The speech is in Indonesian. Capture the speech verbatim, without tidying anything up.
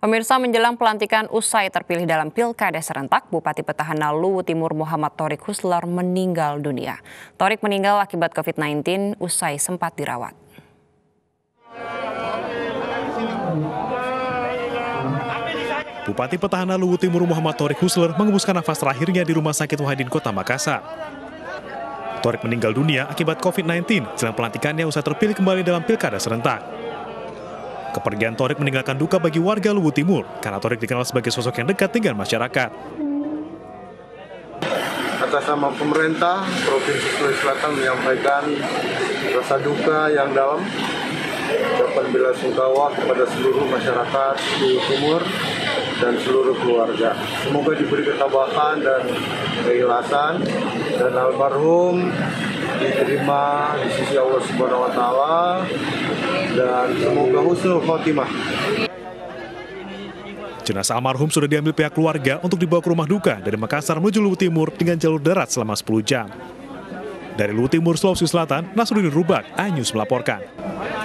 Pemirsa, menjelang pelantikan usai terpilih dalam Pilkada serentak, Bupati Petahana Luwu Timur Muhammad Thorik Huslar meninggal dunia. Thorik meninggal akibat covid sembilan belas usai sempat dirawat. Bupati Petahana Luwu Timur Muhammad Thorik Huslar mengembuskan nafas terakhirnya di Rumah Sakit Wahidin Kota Makassar. Thorik meninggal dunia akibat covid sembilan belas jelang pelantikannya usai terpilih kembali dalam Pilkada serentak. Kepergian Thorik meninggalkan duka bagi warga Luwu Timur karena Thorik dikenal sebagai sosok yang dekat dengan masyarakat. Atas nama pemerintah Provinsi Sulawesi Selatan menyampaikan rasa duka yang dalam, ucapan bela sungkawa kepada seluruh masyarakat Luwu Timur dan seluruh keluarga. Semoga diberi ketabahan dan keikhlasan dan almarhum diterima di sisi Allah Subhanahu wa taala dan semoga husnul khotimah. Jenazah almarhum sudah diambil pihak keluarga untuk dibawa ke rumah duka dari Makassar menuju Luwu Timur dengan jalur darat selama sepuluh jam. Dari Luwu Timur, Sulawesi Selatan, Nasruddin Rubak, iNews melaporkan.